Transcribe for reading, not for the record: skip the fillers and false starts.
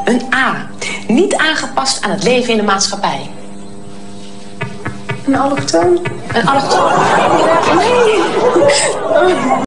Een A. Niet aangepast aan het leven in de maatschappij. Een allochtoon? Een allochtoon? Nee.